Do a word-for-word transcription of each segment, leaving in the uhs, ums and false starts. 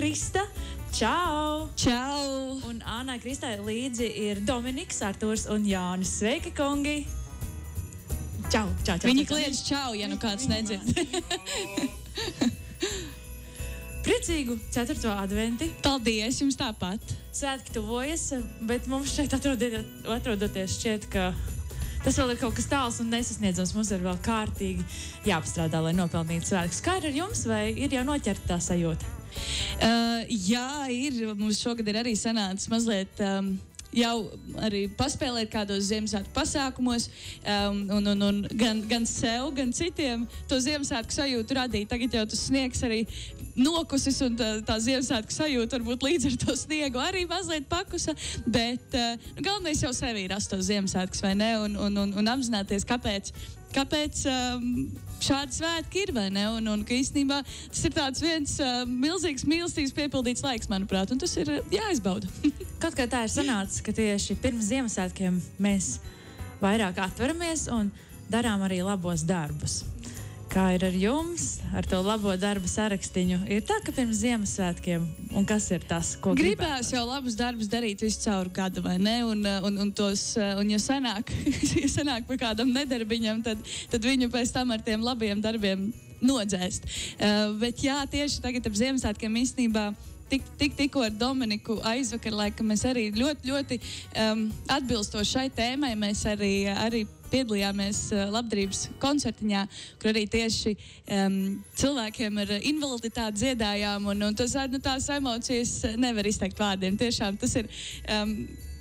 Krista. Čau! Čau! Un Ānai Kristai līdzi ir Dominiks, Artūrs un Jānis. Sveiki, kungi! Čau, čau, čau. Viņi kliedz čau, ja nu kāds nedzird. Priecīgu ceturto adventi. Paldies, jums tāpat. Svētki tuvojas, bet mums šeit atrodoties šķiet, ka tas vēl ir kaut kas tāls un nesasniedzams. Mums ir vēl kārtīgi jāpastrādā, lai nopelnītu svētkus. Kā ir ar jums, vai ir jau noķerta tā sajūta? Uh, jā, ir. Mums šogad ir arī sanācis mazliet um, jau arī paspēlēt kādos Ziemassvētku pasākumos, um, un, un, un gan, gan sev, gan citiem to Ziemassvētku sajūtu radīt. Tagad jau tas sniegs arī nokusis, un tā, tā Ziemassvētku sajūta varbūt līdz ar to sniegu arī mazliet pakusa, bet uh, galvenais jau sevi rast tos Ziemassvētkus, vai ne, un, un, un, un apzināties, kāpēc, kāpēc um, šādi svētki ir, vai ne, un, un ka īstenībā tas ir tāds viens uh, milzīgs mīlestības piepildīts laiks, manuprāt, un tas ir jāizbauda. Kaut kā tā ir sanācis, ka tieši pirms Ziemassvētkiem mēs vairāk atveramies un darām arī labos darbus. Kā ir ar jums, ar to labo darbu sarakstiņu? Ir tā, ka pirms Ziemassvētkiem, un kas ir tas, ko gribētu? Gribēs jau labus darbus darīt visu cauru gadu, vai ne? Un, un, un, tos, un ja sanāk, ja sanāk pa kādam nedarbiņam, tad, tad viņu pēc tam ar tiem labiem darbiem nodzēst. Uh, bet jā, tieši tagad ap Ziemassvētkiem īstenībā Tik, tik, tikko ar Dominiku aizvakar, laikam mēs arī ļoti, ļoti um, atbilstoši šai tēmai, mēs arī, arī piedalījāmies uh, labdarības koncertiņā, kur arī tieši um, cilvēkiem ar invaliditāti dziedājām, un, un tas, nu, tās emocijas nevar izteikt vārdiem. Tiešām tas ir... Um,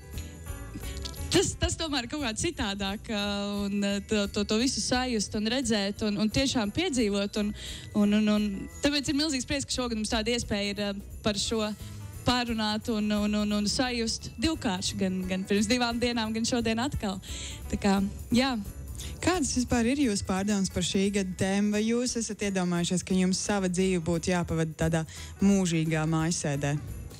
Tas, tas tomēr ir kaut kā citādāk, un to, to, to visu sajust un redzēt un, un tiešām piedzīvot. Un, un, un, un tāpēc ir milzīgs prieks, ka šogad mums tāda iespēja ir par šo pārunāt un, un, un, un sajust divkārši, gan, gan pirms divām dienām, gan šodien atkal. Tā kā, jā. Kādas vispār ir jūsu pārdomas par šī gada tēmu? Vai jūs esat iedomājušies, ka jums sava dzīve būtu jāpavada tādā mūžīgā mājasēdē?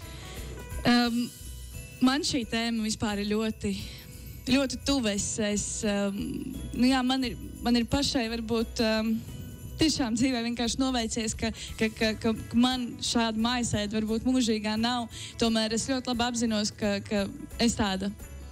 Um, man šī tēma vispār ir ļoti... ļoti tuves. Es, um, nu jā, man, ir, man ir pašai varbūt um, tiešām dzīvē vienkārši noveicies, ka, ka, ka, ka man šāda mājasēde varbūt mūžīgā nav. Tomēr es ļoti labi apzinos, ka, ka es tāda,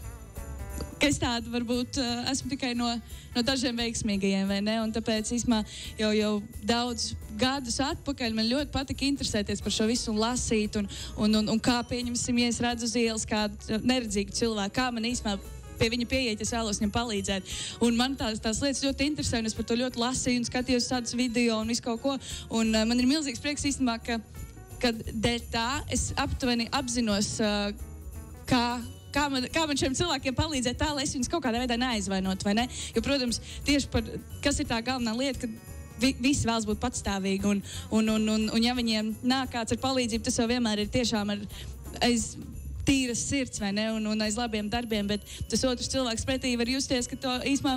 ka es tāda varbūt uh, esmu tikai no, no dažiem veiksmīgajiem, vai ne? Un tāpēc īsmā jau, jau daudz gadus atpakaļ man ļoti patika interesēties par šo visu un lasīt, un, un, un, un kā pieņemsim, ja es redzu uz ielas kādu neredzīgu cilvēku, kā man īsmā pie viņa pieiet, es vēlos viņam palīdzēt. Un man tās, tās lietas ļoti interesē, un es par to ļoti lasīju un skatījos tādus video un visu kaut ko. Un uh, man ir milzīgs prieks īstenībā, ka, ka dēļ tā es aptuveni apzinos, uh, kā, kā, man, kā man šiem cilvēkiem palīdzēt tā, lai es viņus kaut kādā veidā neaizvainot, vai ne? Jo, protams, tieši par, kas ir tā galvenā lieta, ka vi, visi vēlas būt patstāvīgi, un, un, un, un, un ja viņiem nāk kāds ar palīdzību, tas jau vienmēr ir tiešām ar aiz tīras sirds, vai ne, un, un aiz labiem darbiem, bet tas otrs cilvēks pretī var justies, ka to īsmā,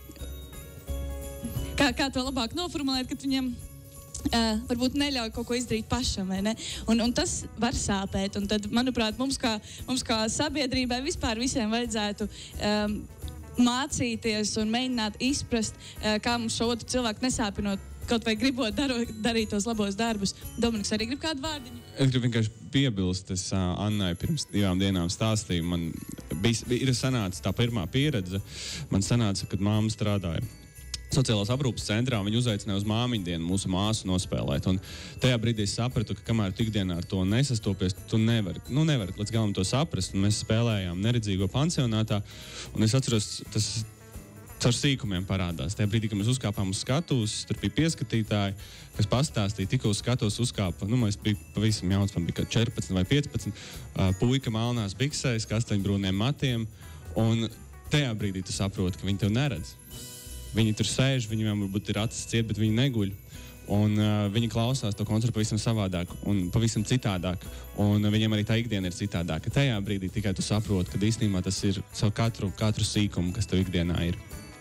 kā, kā to labāk noformulēt, ka viņam uh, varbūt neļauj kaut ko izdarīt pašam, vai ne, un, un tas var sāpēt, un tad, manuprāt, mums kā, mums kā sabiedrībai vispār visiem vajadzētu um, mācīties un mēģināt izprast, uh, kā mums šo otru cilvēku nesāpinot, kaut vai gribot daro, darīt tos labos darbus. Dominiks, arī grib kādu vārdiņu? Es gribu vienkārši piebilst, es uh, Annai pirms divām dienām stāstīju. Man bija, ir sanāca tā pirmā pieredze. Man sanāca, kad māma strādāja sociālās aprūpes centrā, viņa uzaicināja uz māmiņu dienu mūsu māsu nospēlēt. Un tajā brīdī es sapratu, ka kamēr tu ikdienā ar to nesastopies, tu nevari, nu nevari līdz galam to saprast. Un mēs spēlējām neredzīgo pansionātā. Un es atceros, tas caur sīkumiem parādās. Tajā brīdī, kad mēs uzkāpām uz skatuves, tur bija pieskatītāji, kas pastāstīja, tikko uz skatuves uzkāpa, nu, mēs bija pavisam jauns, man bija četrpadsmit vai piecpadsmit, uh, puika melnās biksēs, kastaņbrūniem matiem, un tajā brīdī tu saproti, ka viņi tev neredz. Viņi tur sēž, viņiem varbūt ir acis ciet, bet viņi neguļ. Un uh, viņi klausās to koncertu pavisam savādāk un pavisam citādāk. Un uh, viņiem arī tā ikdiena ir citādāka. Tajā brīdī tikai tu saproti, ka īstenībā tas ir savu katru, katru sīkumu, kas tev ikdienā ir.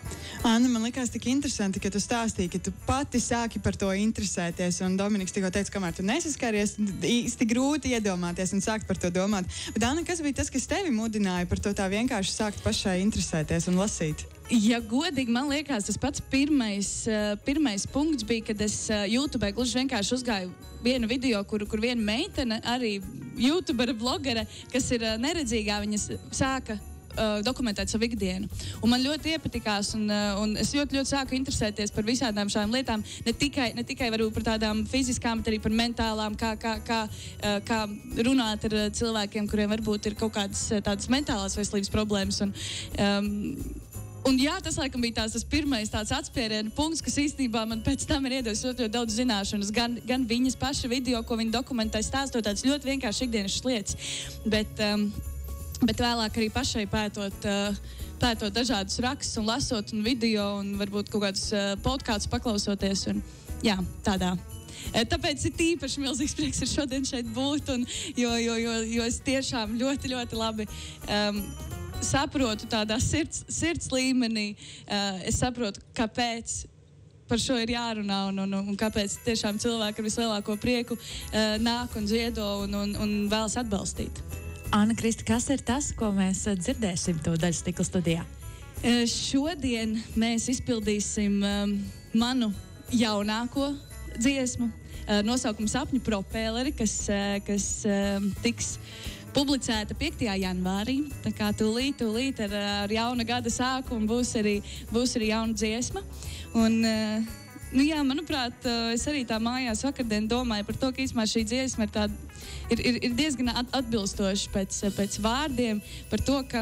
Anna, man likās tik interesanti, ka tu stāstīji, ka tu pati sāki par to interesēties, un Dominiks tikko teica, kamēr tu nesaskaries, īsti grūti iedomāties un sākt par to domāt. Bet, Anna, kas bija tas, kas tevi mudināja par to tā vienkārši sākt pašai interesēties un lasīt? Ja godīgi, man liekas, tas pats pirmais, uh, pirmais punkts bija, kad es uh, YouTube gluži vienkārši uzgāju vienu video, kur, kur viena meitene, arī YouTubera, blogere, kas ir uh, neredzīgā, viņas sāka Uh, dokumentēt savu ikdienu. Un man ļoti iepatikās, un, uh, un es ļoti, ļoti sāku interesēties par visādām šādām lietām, ne tikai, ne tikai varbūt par tādām fiziskām, bet arī par mentālām, kā, kā, kā, uh, kā runāt ar uh, cilvēkiem, kuriem varbūt ir kaut kādas uh, tādas mentālās veselības problēmas. Un, um, un jā, tas laikam bija tās, tas pirmais tāds atspērienu punkts, kas īstenībā man pēc tam ir iedos ļoti, ļoti daudz zināšanas, gan, gan viņas paša video, ko viņa dokumentē, stāstot tādas ļoti vienkārši ikdienas lietas. Bet, um, Bet vēlāk arī pašai pētot, uh, pētot dažādus rakstus un lasot un video un varbūt kaut kādus uh, podkāstus paklausoties. Un, jā, tādā. Uh, tāpēc ir tīpaši milzīgs prieks ar šodien šeit būt, un, jo, jo, jo, jo es tiešām ļoti, ļoti labi um, saprotu tādā sirds, sirds līmenī. Uh, es saprotu, kāpēc par šo ir jārunā un, un, un kāpēc tiešām cilvēki ar vislielāko prieku uh, nāk un ziedo un, un, un vēlas atbalstīt. Anna Krista, kas ir tas, ko mēs dzirdēsim tūdaļ Stikla studijā? Uh, šodien mēs izpildīsim um, manu jaunāko dziesmu, uh, nosaukumu Sapņu propēleri, kas, uh, kas uh, tiks publicēta piektajā janvārī. Tā kā tūlīt, tūlīt ar, ar jauna gada sākumu būs arī, būs arī jauna dziesma. Un, uh, Nu jā, manuprāt, es arī tā mājās vakardien domāju par to, ka īstenībā šī dziesma ir, tāda, ir, ir, ir diezgan atbilstoša pēc, pēc vārdiem par to, ka,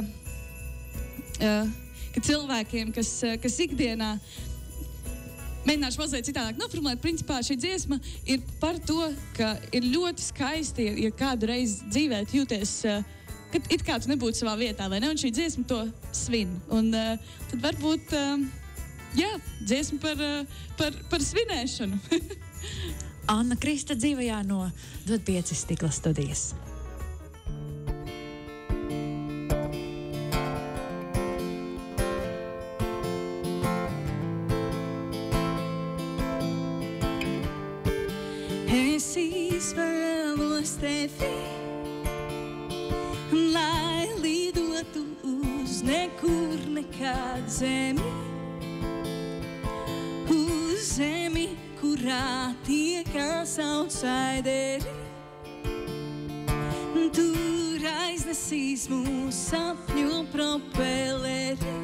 ka cilvēkiem, kas, kas ikdienā mēģināšu mazliet citādāk noformulēt, principā šī dziesma ir par to, ka ir ļoti skaisti, ja kādu reizi dzīvē jūties, kad it kā tu nebūtu savā vietā, vai ne? Un šī dziesma to svin. Un tad varbūt... Jā, dziesma par, par, par svinēšanu. Anna Krista dzīvajā no Dod pieci Stikla studijas. Es izvēlos tevi, lai lidotu uz nekur nekād zemi. Zemi, kurā tiekās outsideri, tur aiznesīs mūsu sapņu propēleri.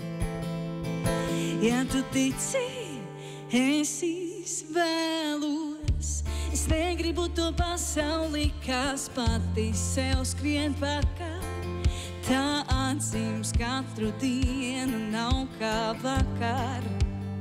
Ja tu tici, es izvēlos, es negribu to pasauli, kas pati sev skrien pakaļ. Tā atzīmes katru dienu nav kā vakar.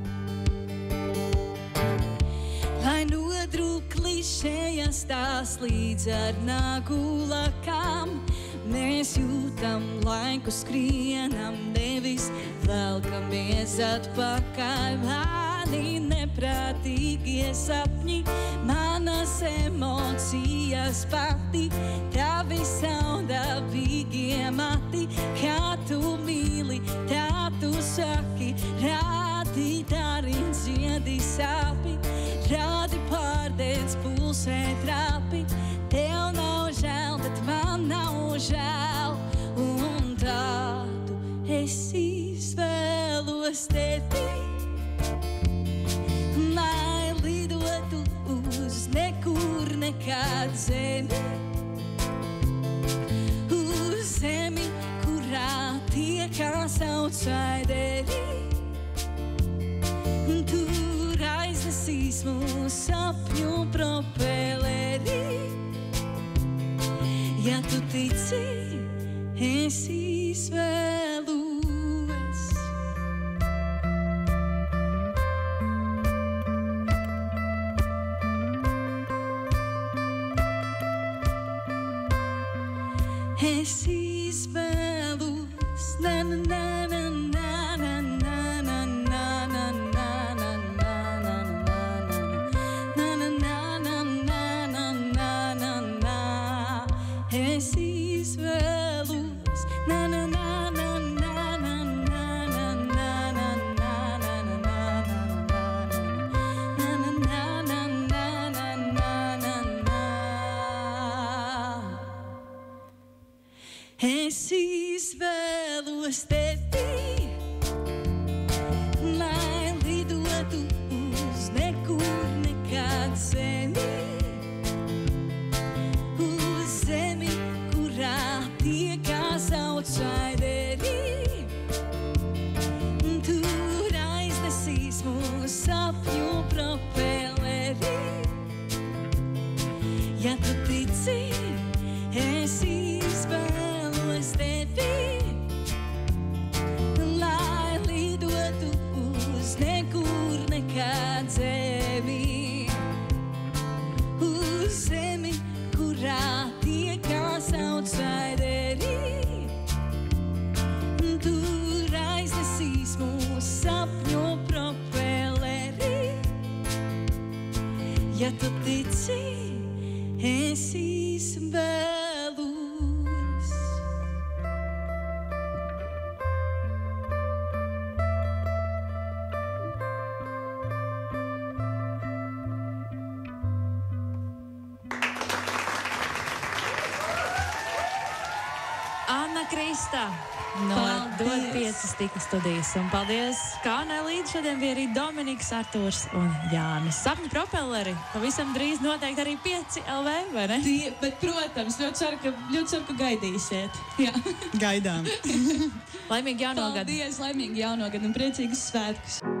Lai nodrūk klišējas tās līdz ar nagu lakām, mēs jūtam laiku skrienam, nevis velkamies atpakaļ. Mani neprātīgie sapņi, manas emocijas pati, tavi saudabīgie mati, kā tu mīli, tā tu saki, rādīt arī dziedi sāpi. Rādi pārdēļ pulsē trāpi, tev nav žēl, bet man nav žēl. Un tādu es izvēlos tevi, lai lidotu uz nekur nekād zemi. Uz zemi, kurā tiekās outsideri. Tur aiznesīs mūsu sapņu propēleri. Ja tu tici, es izvēlos. Es izvēlos, na na na na na na na na na na. Es izvēlos, na na na na na na na na na na es izvēlos tevi, lai lidotu uz nekur nekād zemi, uz zemi, kurā tiekās outsideri. Tur aiznesīs mūsu sapņu propeleri. Ja tu tici, es izvēlos tevi, lai lidotu uz nekur nekād zemi, uz zemi, kurā tiekās outsideri. Tur aiznesīs mūsu sapņu propeleri. Ja tu tici, es izvēlos. Anna Krista no Dod pieci stikla studijas. Un paldies, kā Annai līdz šodien bija arī Dominiks, Artūrs un Jānis. Sapņu propelleri pavisam drīz noteikti arī pieci L V, vai ne? Tie, bet, protams, ļoti ceru, ka, ļoti ceru, ka gaidīsiet. Jā. Gaidām. Laimīgi jauno gadu! Paldies, laimīgi jauno gadu un priecīgus svētkus!